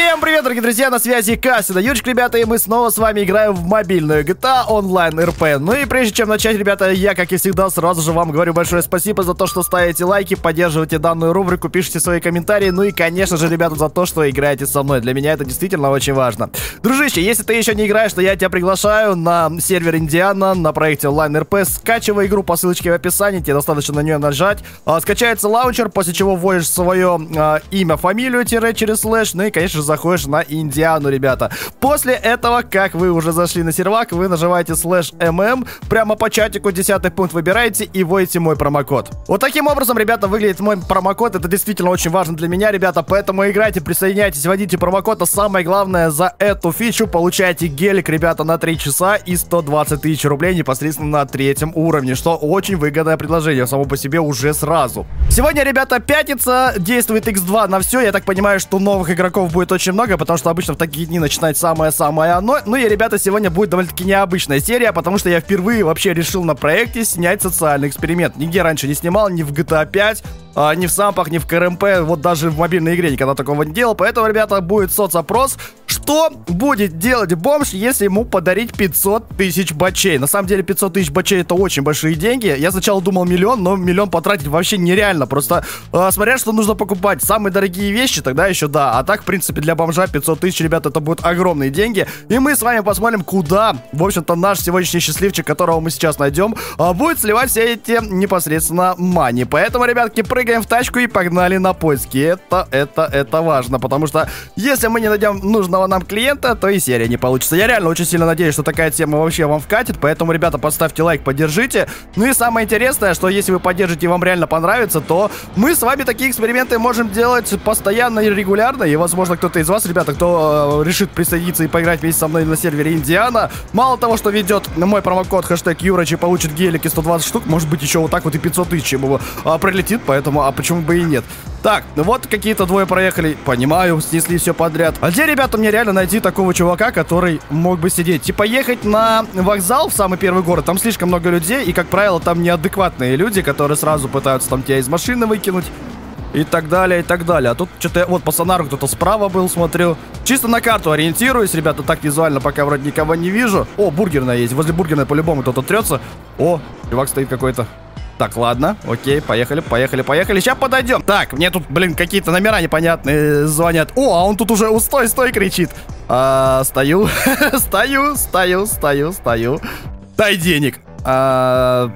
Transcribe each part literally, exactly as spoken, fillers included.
Всем привет, дорогие друзья, на связи Касина, Юрчик, ребята, и мы снова с вами играем в мобильную джи ти эй онлайн эр пи. Ну и прежде чем начать, ребята, я, как и всегда, сразу же вам говорю большое спасибо за то, что ставите лайки, поддерживаете данную рубрику, пишите свои комментарии, ну и, конечно же, ребята, за то, что играете со мной. Для меня это действительно очень важно. Дружище, если ты еще не играешь, то я тебя приглашаю на сервер Индиана, на проекте онлайн эр пи. Скачивай игру по ссылочке в описании, тебе достаточно на нее нажать. А, скачается лаунчер, после чего вводишь свое а, имя, фамилию, тире через слэш, ну и, конечно же, заходишь на Индиану, ребята. После этого, как вы уже зашли на сервак, вы нажимаете слэш эм эм, прямо по чатику десятый пункт выбираете и вводите мой промокод. Вот таким образом, ребята, выглядит мой промокод. Это действительно очень важно для меня, ребята, поэтому играйте, присоединяйтесь, вводите промокод. А самое главное, за эту фичу получаете гелик, ребята, на три часа и сто двадцать тысяч рублей непосредственно на третьем уровне, что очень выгодное предложение само по себе уже сразу. Сегодня, ребята, пятница, действует икс два на все. Я так понимаю, что новых игроков будет очень много, потому что обычно в такие дни начинать самое-самое оно. Ну и, ребята, сегодня будет довольно-таки необычная серия, потому что я впервые вообще решил на проекте снять социальный эксперимент. Нигде раньше не снимал, ни в джи ти эй пять, а, ни в сампах, ни в ка эр эм пэ, вот даже в мобильной игре никогда такого не делал. Поэтому, ребята, будет соцопрос. Что будет делать бомж, если ему подарить пятьсот тысяч бачей? На самом деле пятьсот тысяч бачей — это очень большие деньги. Я сначала думал миллион, но миллион потратить вообще нереально. Просто э, смотря что нужно покупать. Самые дорогие вещи, тогда еще да. А так, в принципе, для бомжа пятьсот тысяч, ребята, это будут огромные деньги. И мы с вами посмотрим, куда, в общем-то, наш сегодняшний счастливчик, которого мы сейчас найдем, э, будет сливать все эти непосредственно мани. Поэтому, ребятки, прыгаем в тачку и погнали на поиски. Это, это, это важно, потому что если мы не найдем нужного нам клиента, то и серия не получится. Я реально очень сильно надеюсь, что такая тема вообще вам вкатит, поэтому, ребята, поставьте лайк, поддержите. Ну и самое интересное, что если вы поддержите и вам реально понравится, то мы с вами такие эксперименты можем делать постоянно и регулярно, и, возможно, кто-то из вас, ребята, кто э, решит присоединиться и поиграть вместе со мной на сервере Индиана, мало того, что ведет мой промокод хэштег Юрыч и получит гелики сто двадцать штук, может быть, еще вот так вот и пятьсот тысяч ему э, прилетит, поэтому, а почему бы и нет. Так, вот какие-то двое проехали, понимаю, снесли все подряд. А где, ребята, мне реально найти такого чувака, который мог бы сидеть? Типа ехать на вокзал в самый первый город, там слишком много людей, и, как правило, там неадекватные люди, которые сразу пытаются там тебя из машины выкинуть. И так далее, и так далее. А тут что-то, вот по сонару кто-то справа был, смотрю. Чисто на карту ориентируюсь, ребята, так визуально пока вроде никого не вижу. О, бургерная есть, возле бургерной по-любому кто-то трется. О, чувак стоит какой-то. Так, ладно, окей, поехали, поехали, поехали. Сейчас подойдем. Так, мне тут, блин, какие-то номера непонятные звонят. О, а он тут уже устой, стой, кричит. А, стою, стою, стою, стою, стою. Дай денег. А...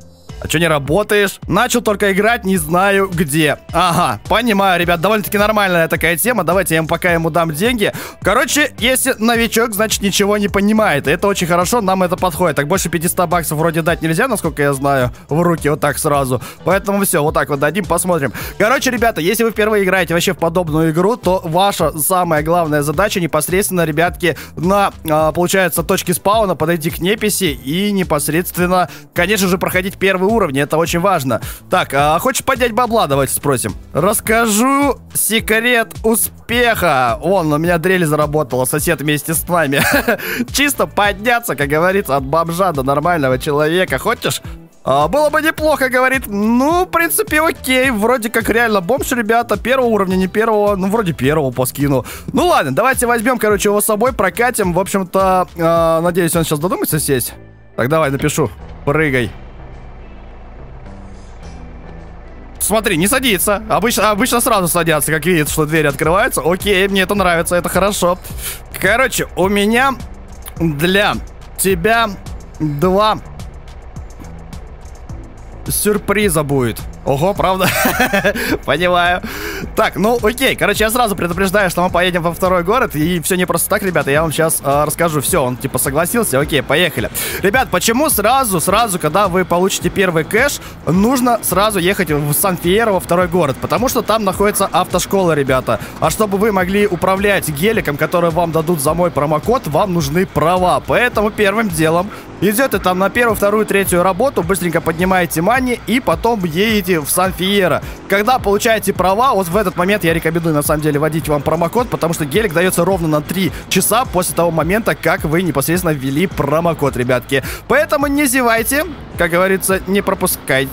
А что не работаешь? Начал только играть, не знаю где. Ага, понимаю, ребят, довольно-таки нормальная такая тема. Давайте я ему пока ему дам деньги. Короче, если новичок, значит ничего не понимает. Это очень хорошо, нам это подходит. Так, больше пятьсот баксов вроде дать нельзя, насколько я знаю, в руки вот так сразу. Поэтому все, вот так вот дадим, посмотрим. Короче, ребята, если вы впервые играете вообще в подобную игру, то ваша самая главная задача непосредственно, ребятки, на, а, получается, точке спауна подойти к неписи и непосредственно, конечно же, проходить первый уровни, это очень важно. Так, а хочешь поднять бабла? Давайте спросим. Расскажу секрет успеха. Вон, у меня дрель заработала, сосед вместе с нами. Чисто подняться, как говорится, от бомжа до нормального человека. Хочешь? А, было бы неплохо, говорит. Ну, в принципе, окей. Вроде как реально бомж, ребята. Первого уровня, не первого. Ну, вроде первого по скину. Ну, ладно, давайте возьмем, короче, его с собой, прокатим. В общем-то, э, надеюсь, он сейчас додумается сесть. Так, давай, напишу. Прыгай. Смотри, не садится. Обычно, обычно сразу садятся, как видят, что двери открываются. Окей, мне это нравится, это хорошо. Короче, у меня для тебя два сюрприза будет. Ого, правда? Понимаю. Так, ну окей, короче, я сразу предупреждаю, что мы поедем во второй город. И все не просто так, ребята, я вам сейчас э, расскажу. Все, он типа согласился, окей, поехали. Ребят, почему сразу, сразу, когда вы получите первый кэш, нужно сразу ехать в Сан-Фьеро, во второй город? Потому что там находится автошкола, ребята. А чтобы вы могли управлять геликом, который вам дадут за мой промокод, вам нужны права. Поэтому первым делом идете там на первую, вторую, третью работу, быстренько поднимаете мани и потом едете в Сан-Фьеро. Когда получаете права, вот в этот момент я рекомендую на самом деле вводить вам промокод, потому что гелик дается ровно на три часа после того момента, как вы непосредственно ввели промокод, ребятки. Поэтому не зевайте, как говорится, не пропускайте.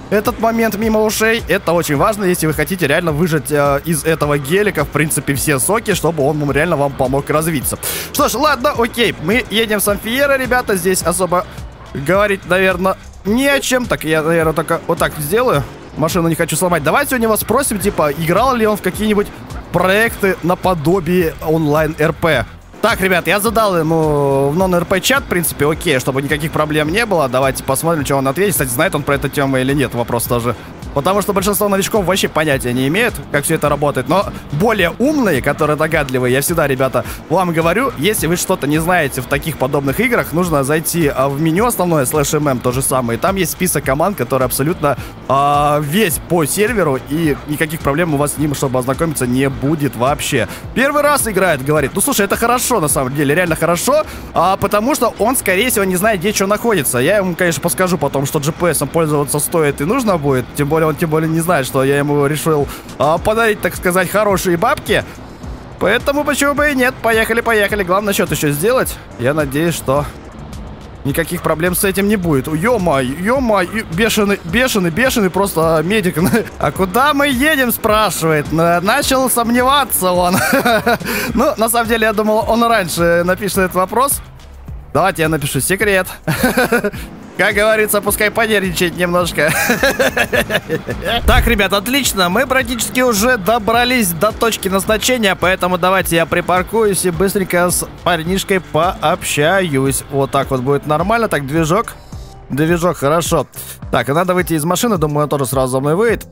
этот момент мимо ушей. Это очень важно, если вы хотите реально выжать э, из этого гелика, в принципе, все соки, чтобы он реально вам помог развиться. Что ж, ладно, окей. Мы едем с Амфиера, ребята. Здесь особо говорить, наверное, не о чем. Так, я, наверное, только вот так сделаю. Машину не хочу сломать. Давайте у него спросим, типа, играл ли он в какие-нибудь проекты наподобие онлайн-РП. Так, ребят, я задал ему в нон-РП чат, в принципе, окей, чтобы никаких проблем не было. Давайте посмотрим, что он ответит. Кстати, знает он про эту тему или нет, вопрос тоже. Потому что большинство новичков вообще понятия не имеют, как все это работает. Но более умные, которые догадливые, я всегда, ребята, вам говорю, если вы что-то не знаете в таких подобных играх, нужно зайти в меню основное, слэш эм эм, то же самое. И там есть список команд, которые абсолютно э, весь по серверу, и никаких проблем у вас с ним, чтобы ознакомиться, не будет вообще. Первый раз играет, говорит. Ну, слушай, это хорошо, на самом деле, реально хорошо, а, потому что он, скорее всего, не знает, где что находится. Я ему, конечно, подскажу потом, что джи пи эсом пользоваться стоит и нужно будет, тем более он тем более не знает, что я ему решил а, подарить, так сказать, хорошие бабки. Поэтому почему бы и нет. Поехали, поехали. Главное счет еще сделать. Я надеюсь, что никаких проблем с этим не будет. Ё-май, ё-май, бешеный, бешеный, бешеный просто медик. А куда мы едем, спрашивает. Начал сомневаться он. Ну, на самом деле, я думал, он раньше напишет этот вопрос. Давайте я напишу секрет. Как говорится, пускай понервничает немножко. Так, ребят, отлично. Мы практически уже добрались до точки назначения, поэтому давайте я припаркуюсь и быстренько с парнишкой пообщаюсь. Вот так вот будет нормально. Так, движок. Движок, хорошо. Так, надо выйти из машины, думаю, он тоже сразу за мной выйдет.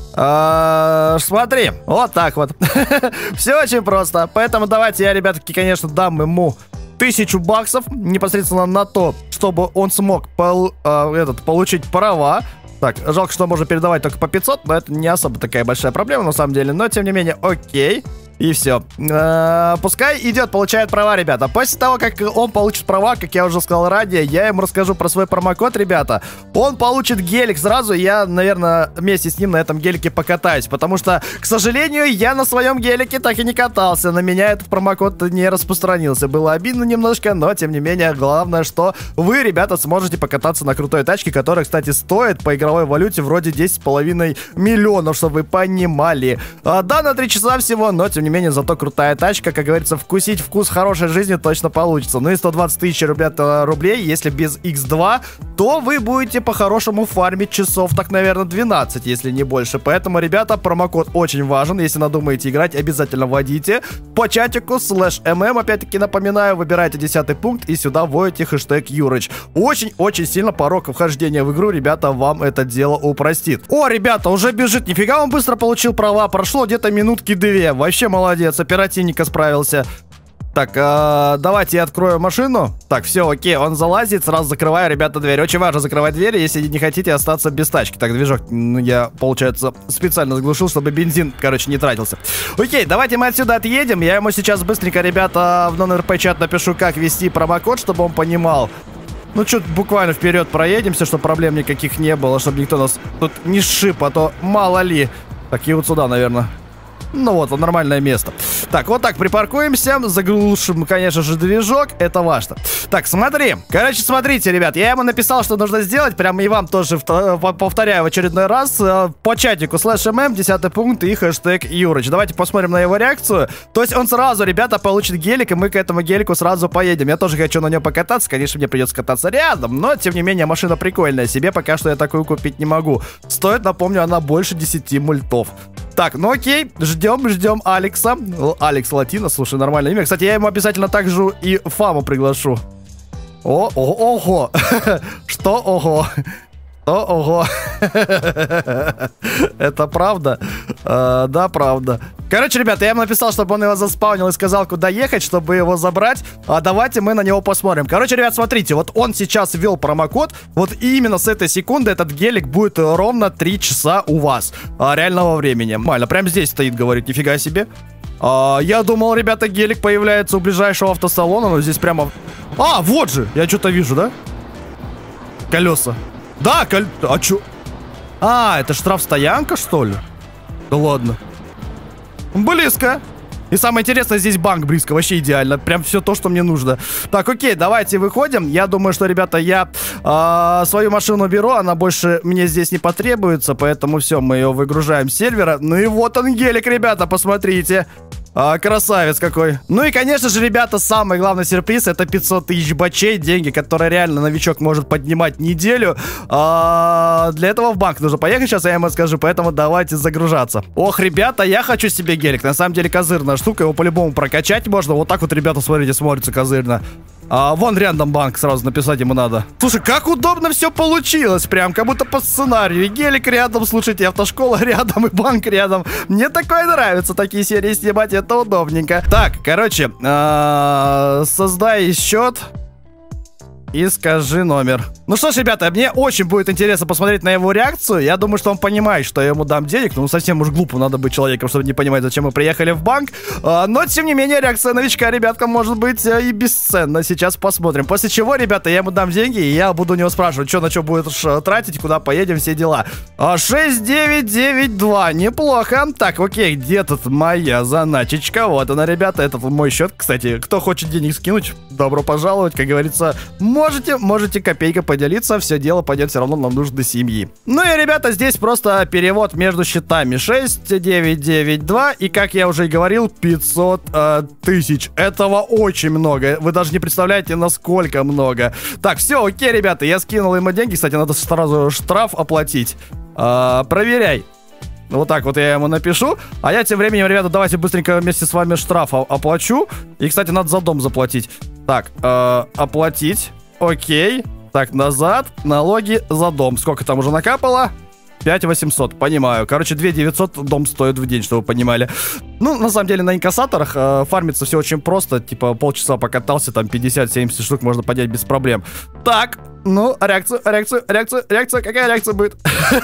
А, смотри, вот так вот. Все очень просто. Поэтому давайте я, ребятки, конечно, дам ему тысячу баксов непосредственно на то, чтобы он смог пол, э, этот, получить права. Так, жалко, что можно передавать только по пятьсот, но это не особо такая большая проблема на самом деле. Но, тем не менее, окей. И все. Э-э, пускай идет, получает права, ребята. После того, как он получит права, как я уже сказал ранее, я ему расскажу про свой промокод, ребята. Он получит гелик сразу. Я, наверное, вместе с ним на этом гелике покатаюсь. Потому что, к сожалению, я на своем гелике так и не катался. На меня этот промокод не распространился. Было обидно немножко, но, тем не менее, главное, что вы, ребята, сможете покататься на крутой тачке, которая, кстати, стоит по игровой валюте вроде десять с половиной миллионов, чтобы вы понимали. А, да, на три часа всего, но, тем не менее, зато крутая тачка, как говорится, вкусить вкус хорошей жизни точно получится. Ну и сто двадцать тысяч, ребята, рублей, если без икс два, то вы будете по-хорошему фармить часов, так, наверное, двенадцать, если не больше. Поэтому, ребята, промокод очень важен. Если надумаете играть, обязательно вводите по чатику слэш эм эм. Опять-таки, напоминаю, выбирайте десятый пункт и сюда вводите хэштег Юрыч. Очень-очень сильно порог вхождения в игру, ребята, вам это дело упростит. О, ребята, уже бежит. Нифига он быстро получил права. Прошло где-то минутки две. Вообще молодец, оперативненько справился. Так, э, давайте я открою машину. Так, все, окей, он залазит, сразу закрываю, ребята, дверь. Очень важно закрывать двери, если не хотите остаться без тачки. Так, движок, ну, я, получается, специально заглушил, чтобы бензин, короче, не тратился. Окей, давайте мы отсюда отъедем. Я ему сейчас быстренько, ребята, в нон-РП чат напишу, как ввести промокод, чтобы он понимал. Ну, чуть буквально вперед проедемся, чтобы проблем никаких не было, чтобы никто нас тут не сшиб, а то мало ли. Так, и вот сюда, наверное. Ну вот, нормальное место. Так, вот так припаркуемся, заглушим, конечно же, движок, это важно. Так, смотри, короче, смотрите, ребят, я ему написал, что нужно сделать, прямо и вам тоже повторяю в очередной раз, по чатику слэш эм эм, десятый пункт и хэштег Юрыч. Давайте посмотрим на его реакцию. То есть он сразу, ребята, получит гелик, и мы к этому гелику сразу поедем. Я тоже хочу на нем покататься, конечно, мне придется кататься рядом, но, тем не менее, машина прикольная, себе пока что я такую купить не могу. Стоит, напомню, она больше десяти мультов. Так, ну окей, ждем, ждем Алекса. Алекс Латино, слушай, нормальное имя. Кстати, я ему обязательно также и Фаму приглашу. О, ого, ого. Что ого? О, ого. Это правда? А, да, правда. Короче, ребята, я ему написал, чтобы он его заспаунил и сказал, куда ехать, чтобы его забрать. А давайте мы на него посмотрим. Короче, ребят, смотрите, вот он сейчас ввел промокод. Вот именно с этой секунды этот гелик будет ровно три часа у вас а, реального времени. Нормально, прям здесь стоит, говорит, нифига себе. А, я думал, ребята, гелик появляется у ближайшего автосалона, но здесь прямо... А, вот же, я что-то вижу, да? Колеса. Да, коль... А чё? А, это штрафстоянка, что ли? Да ладно. Близко. И самое интересное, здесь банк близко, вообще идеально. Прям все то, что мне нужно. Так, окей, давайте выходим. Я думаю, что, ребята, я э, свою машину беру, она больше мне здесь не потребуется, поэтому все, мы ее выгружаем с сервера. Ну и вот он, гелик, ребята, посмотрите. А, красавец какой. Ну и, конечно же, ребята, самый главный сюрприз — это пятьсот тысяч бачей. Деньги, которые реально новичок может поднимать неделю. а, Для этого в банк нужно поехать, сейчас я ему скажу. Поэтому давайте загружаться. Ох, ребята, я хочу себе гелик. На самом деле козырная штука, его по-любому прокачать можно. Вот так вот, ребята, смотрите, смотрится козырно. А, вон рядом банк, сразу написать ему надо. Слушай, как удобно все получилось. Прям как будто по сценарию. И гелик рядом, слушайте, автошкола рядом, и банк рядом. Мне такое нравится, такие серии снимать, это удобненько. Так, короче, а, создай счет и скажи номер. Ну что ж, ребята, мне очень будет интересно посмотреть на его реакцию. Я думаю, что он понимает, что я ему дам денег. Ну, совсем уж глупо надо быть человеком, чтобы не понимать, зачем мы приехали в банк. а, Но, тем не менее, реакция новичка, ребятка, может быть и бесценна. Сейчас посмотрим. После чего, ребята, я ему дам деньги, и я буду у него спрашивать, что на что будешь тратить, куда поедем, все дела. а, шесть девять девять два, неплохо. Так, окей, где тут моя заначечка? Вот она, ребята, это мой счет. Кстати, кто хочет денег скинуть, добро пожаловать, как говорится. Можете, можете копейка поделиться, все дело пойдет все равно нам нужно до семьи. Ну и, ребята, здесь просто перевод между счетами. Шесть девять девять два, и, как я уже и говорил, пятьсот э, тысяч. Этого очень много. Вы даже не представляете, насколько много. Так, все, окей, ребята, я скинул ему деньги. Кстати, надо сразу штраф оплатить. э, Проверяй. Вот так вот я ему напишу. А я тем временем, ребята, давайте быстренько вместе с вами штраф оплачу. И, кстати, надо за дом заплатить. Так, э, оплатить. Окей. Так, назад. Налоги за дом. Сколько там уже накапало? пять восемьсот, понимаю. Короче, две девятьсот дом стоит в день, чтобы вы понимали. Ну, на самом деле, на инкассаторах э, фармится все очень просто. Типа, полчаса покатался, там пятьдесят-семьдесят штук можно поднять без проблем. Так, ну, реакцию, реакцию, реакцию, реакция. Какая реакция будет?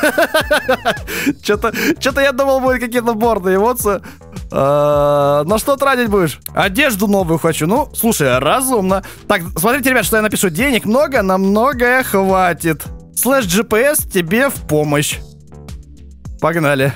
Что-то, что-то я думал, будет какие-то борные эмоции. На что тратить будешь? Одежду новую хочу. Ну, слушай, разумно. Так, смотрите, ребят, что я напишу. Денег много, на многое хватит. Слэш джи пи эс тебе в помощь. Погнали.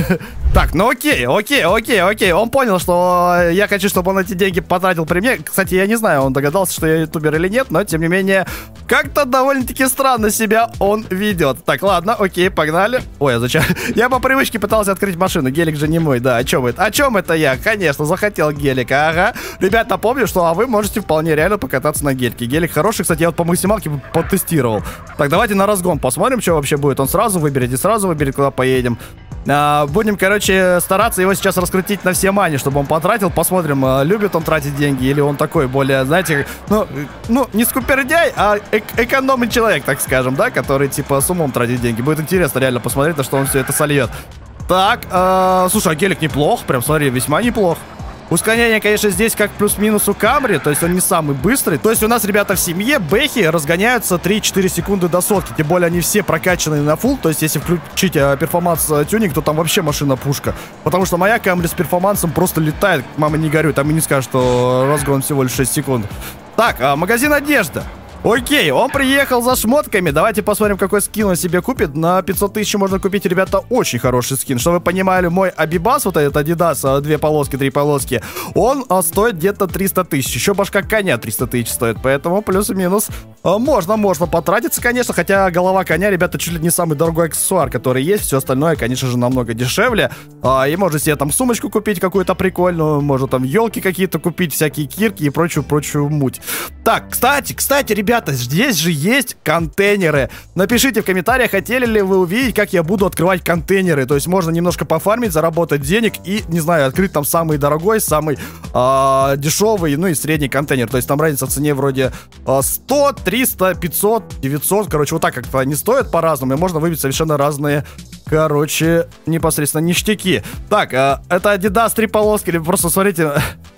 Так, ну окей, окей, окей, окей. Он понял, что я хочу, чтобы он эти деньги потратил при мне. Кстати, я не знаю, он догадался, что я ютубер или нет, но, тем не менее, как-то довольно-таки странно себя он ведет. Так, ладно, окей, погнали. Ой, а зачем? Я по привычке пытался открыть машину. Гелик же не мой, да. О чем это? О чем это я? Конечно, захотел гелика, ага. Ребят, напомню, что а вы можете вполне реально покататься на гельке. Гелик хороший, кстати, я вот по максималке потестировал. Так, давайте на разгон посмотрим, что вообще будет. Он сразу выберет и сразу выберет, куда поедем. А, будем, короче, стараться его сейчас раскрутить на все мани, чтобы он потратил. Посмотрим, а, любит он тратить деньги или он такой более, знаете, ну, ну не скупердяй, а эк экономный человек, так скажем, да, который типа с умом тратит деньги. Будет интересно реально посмотреть, на что он все это сольет. Так, а, слушай, а гелик неплох, прям смотри, весьма неплох. Ускорение, конечно, здесь как плюс-минус у Камри, то есть он не самый быстрый. То есть у нас, ребята, в семье бэхи разгоняются три-четыре секунды до сотки. Тем более они все прокачанные на фулл. То есть если включить а, перформанс-тюнинг, то там вообще машина-пушка. Потому что моя Камри с перформансом просто летает. Мама, не горюй, там и не скажет, что разгон всего лишь шесть секунд. Так, а, магазин одежды. Окей, он приехал за шмотками. Давайте посмотрим, какой скин он себе купит. На пятьсот тысяч можно купить, ребята, очень хороший скин. Чтобы вы понимали, мой Абибас, вот этот Adidas, две полоски, три полоски, он а, стоит где-то триста тысяч. Еще башка коня триста тысяч стоит. Поэтому плюс-минус а, можно, можно потратиться, конечно. Хотя голова коня, ребята, чуть ли не самый дорогой аксессуар, который есть. Все остальное, конечно же, намного дешевле. а, И можно себе там сумочку купить какую-то прикольную. Можно там елки какие-то купить, всякие кирки и прочую-прочую муть. Так, кстати, кстати, ребята, Ребята, здесь же есть контейнеры. Напишите в комментариях, хотели ли вы увидеть, как я буду открывать контейнеры. То есть можно немножко пофармить, заработать денег и, не знаю, открыть там самый дорогой, самый э, дешевый, ну и средний контейнер. То есть там разница в цене вроде э, сто, триста, пятьсот, девятьсот. Короче, вот так как-то они стоят по-разному. И можно выбить совершенно разные, короче, непосредственно ништяки. Так, э, это Adidas три полоски. Или просто смотрите...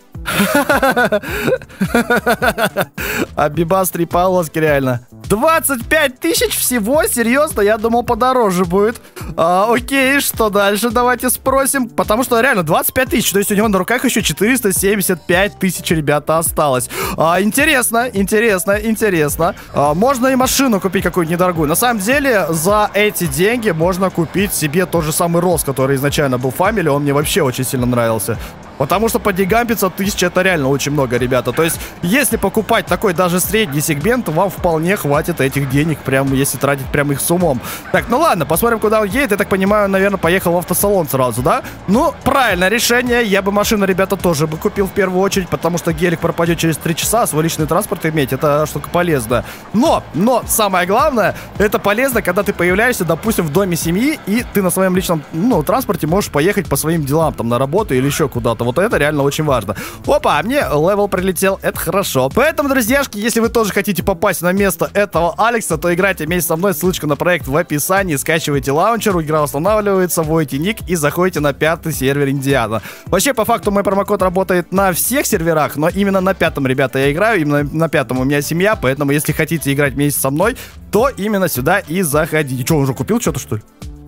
Абибас три полоски, реально. двадцать пять тысяч всего? Серьезно? Я думал, подороже будет. а, Окей, что дальше? Давайте спросим. Потому что реально двадцать пять тысяч. То есть у него на руках еще четыреста семьдесят пять тысяч, ребята, осталось. а, Интересно, интересно, интересно. а, Можно и машину купить какую-нибудь недорогую. На самом деле, за эти деньги можно купить себе тот же самый Рос, который изначально был в Family. Он мне вообще очень сильно нравился. Потому что по деньгам пятьсот тысяч это реально очень много, ребята. То есть, если покупать такой даже средний сегмент, вам вполне хватит этих денег, прям если тратить прям их с умом. Так, ну ладно, посмотрим, куда он едет. Я так понимаю, наверное, поехал в автосалон сразу, да? Ну, правильное решение. Я бы машину, ребята, тоже бы купил в первую очередь, потому что гелик пропадет через три часа, а свой личный транспорт иметь, это штука полезная. Но, но, самое главное, это полезно, когда ты появляешься, допустим, в доме семьи, и ты на своем личном, ну, транспорте можешь поехать по своим делам, там, на работу или еще куда-то. Вот это реально очень важно. Опа, а мне левел прилетел, это хорошо. Поэтому, друзьяшки, если вы тоже хотите попасть на место этого Алекса, то играйте вместе со мной, ссылочка на проект в описании, скачивайте лаунчер, игра устанавливается, вводите ник и заходите на пятый сервер Индиана. Вообще, по факту, мой промокод работает на всех серверах, но именно на пятом, ребята, я играю, именно на пятом у меня семья, поэтому, если хотите играть вместе со мной, то именно сюда и заходите. Что, уже купил что-то, что ли?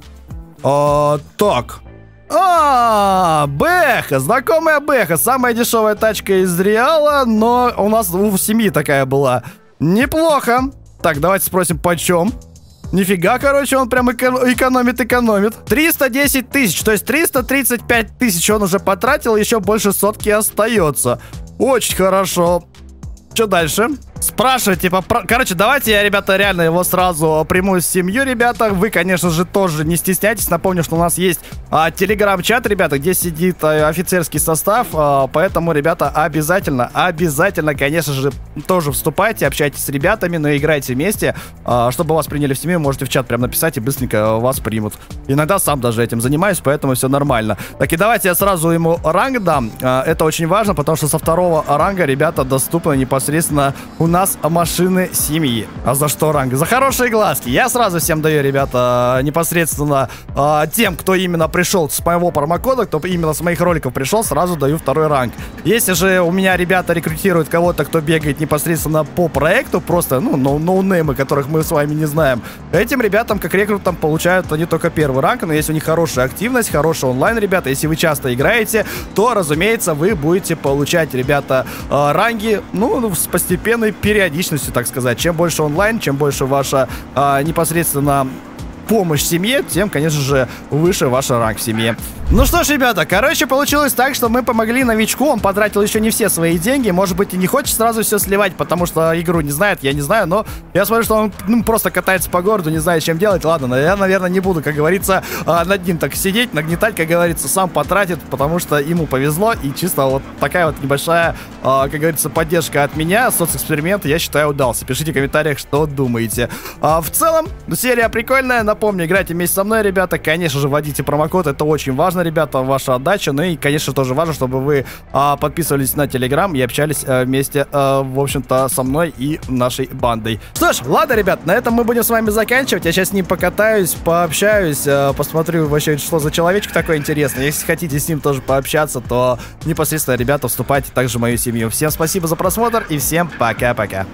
А, так. А, Бэха, знакомая Бэха, самая дешевая тачка из Реала, но у нас у семьи такая была. Неплохо. Так, давайте спросим, почем. Нифига, короче, он прям эко- экономит, экономит. триста десять тысяч, то есть триста тридцать пять тысяч он уже потратил, еще больше сотки остается. Очень хорошо. Что дальше? Спрашивать, типа, про... короче, давайте я, ребята, реально его сразу приму в семью, ребята. Вы, конечно же, тоже не стесняйтесь. Напомню, что у нас есть а, телеграм-чат, ребята, где сидит а, офицерский состав. А, поэтому, ребята, обязательно, обязательно, конечно же, тоже вступайте, общайтесь с ребятами, но играйте вместе. А, чтобы вас приняли в семью, можете в чат прям написать, и быстренько вас примут. Иногда сам даже этим занимаюсь, поэтому все нормально. Так, и давайте я сразу ему ранг дам. А, это очень важно, потому что со второго ранга, ребята, доступно непосредственно у нас машины семьи. А за что ранг? За хорошие глазки. Я сразу всем даю, ребята, непосредственно э, тем, кто именно пришел с моего промокода, кто именно с моих роликов пришел, сразу даю второй ранг. Если же у меня ребята рекрутируют кого-то, кто бегает непосредственно по проекту, просто, ну, ноунеймы, которых мы с вами не знаем, этим ребятам, как рекрутам, получают они только первый ранг, но если у них хорошая активность, хороший онлайн, ребята, если вы часто играете, то, разумеется, вы будете получать, ребята, э, ранги, ну, с постепенной периодичностью, так сказать. Чем больше онлайн, чем больше ваша а, непосредственно помощь семье, тем, конечно же, выше ваш ранг в семье. Ну что ж, ребята, короче, получилось так, что мы помогли новичку, он потратил еще не все свои деньги, может быть, и не хочет сразу все сливать, потому что игру не знает, я не знаю, но я смотрю, что он ну, просто катается по городу, не знает, чем делать. Ладно, я, наверное, не буду, как говорится, над ним так сидеть, нагнетать, как говорится, сам потратит, потому что ему повезло, и чисто вот такая вот небольшая, как говорится, поддержка от меня, соцэксперимент, я считаю, удался. Пишите в комментариях, что думаете. В целом, серия прикольная, напомню, играйте вместе со мной, ребята, конечно же, вводите промокод, это очень важно, ребята, ваша отдача. Ну и, конечно, тоже важно, чтобы вы а, подписывались на Телеграм и общались а, вместе, а, в общем-то, со мной и нашей бандой. Что ж, ладно, ребят, на этом мы будем с вами заканчивать. Я сейчас с ним покатаюсь, пообщаюсь, а, посмотрю вообще, что за человечек такой интересный. Если хотите с ним тоже пообщаться, то непосредственно, ребята, вступайте также в мою семью. Всем спасибо за просмотр и всем пока-пока.